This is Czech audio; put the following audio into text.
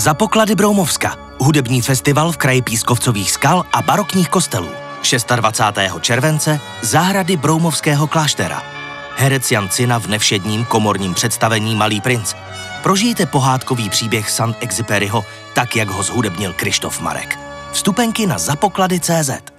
Za poklady Broumovska. Hudební festival v kraji pískovcových skal a barokních kostelů. 26. července zahrady Broumovského kláštera. Herec Jan Cina v nevšedním komorním představení Malý princ. Prožijte pohádkový příběh Saint-Exupéryho tak, jak ho zhudebnil Krištof Marek. Vstupenky na zapoklady.cz